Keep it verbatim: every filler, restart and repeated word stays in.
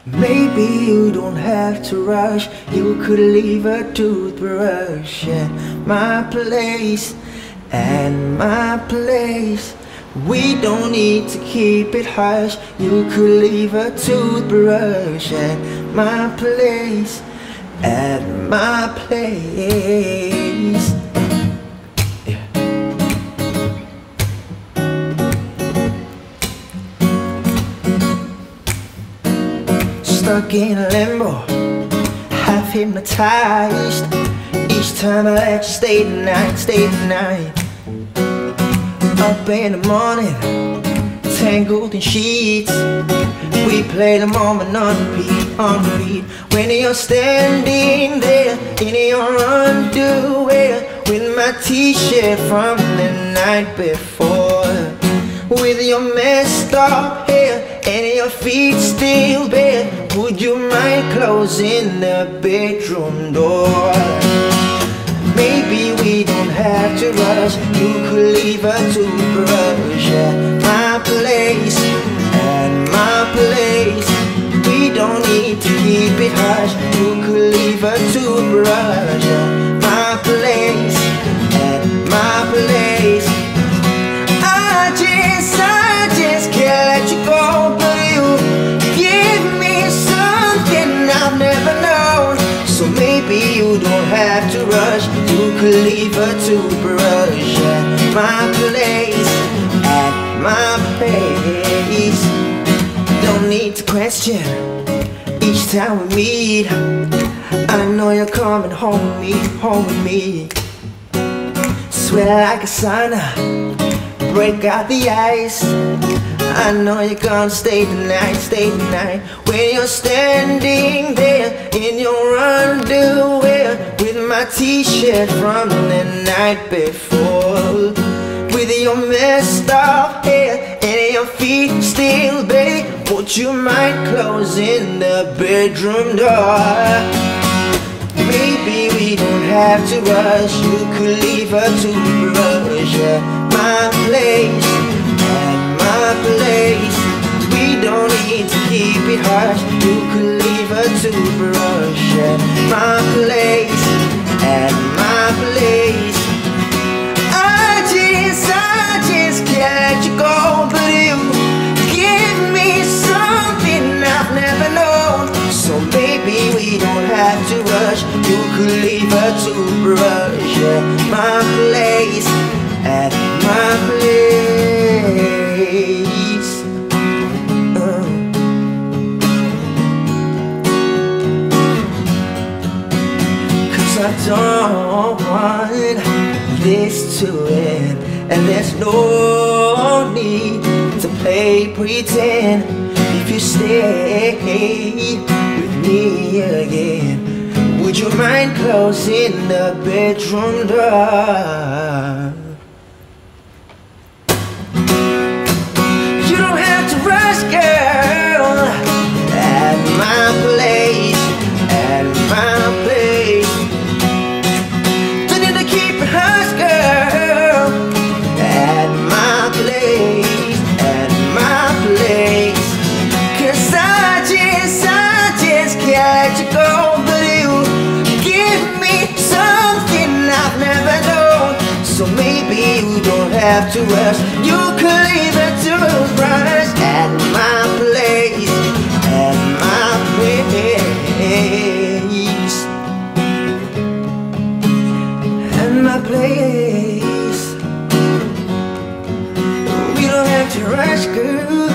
Maybe you don't have to rush. You could leave a toothbrush at my place, at my place. We don't need to keep it hush. You could leave a toothbrush at my place, at my place. Yeah. Stuck in limbo, half hypnotized. Each time I let you stay the night, stay the night. Up in the morning, tangled in sheets. We play the moment on repeat, on repeat. When you're standing there in your underwear, with my t-shirt from the night before, with your messed up hair and your feet still bare, would you mind closing the bedroom door? Maybe we don't have to rush. You could leave a toothbrush at my place, at my place. We don't need to keep it hush. You could leave a toothbrush at my place, at my place. I just, I just can't let you go, but you give me something I've never known. So maybe you don't have to rush. You could leave a toothbrush at my place, at my place. Don't need to question each time we meet. I know you're coming home with me, home with me. Sweat like a sauna, break out the ice. I know you're gonna stay the night, stay the night. When you're standing there in your underwear, with my t-shirt from the night before, with your messed up hair and your feet still bare, would you mind closing the bedroom door? Maybe we don't have to rush. You could leave a toothbrush at my place, at my place. We don't need to keep it hush. You could leave a toothbrush at my place, at my place. I just, I just can't let you go, but you give me something I've never known. So maybe we don't have to rush. You could leave a toothbrush at my place, at my place. uh. Cause I don't want this to end, and there's no need to play pretend. If you stay with me again, would you mind closing the bedroom door? You don't have to rush, girl. At my place, at my place. Don't need to keep it hush, girl. At my place, at my place. Cause I just, I just can't let you go, but you give me something I've never known. So maybe you don't have to rush. You could leave it to rush at my place, at my place, at my place. We don't have to rush, girl.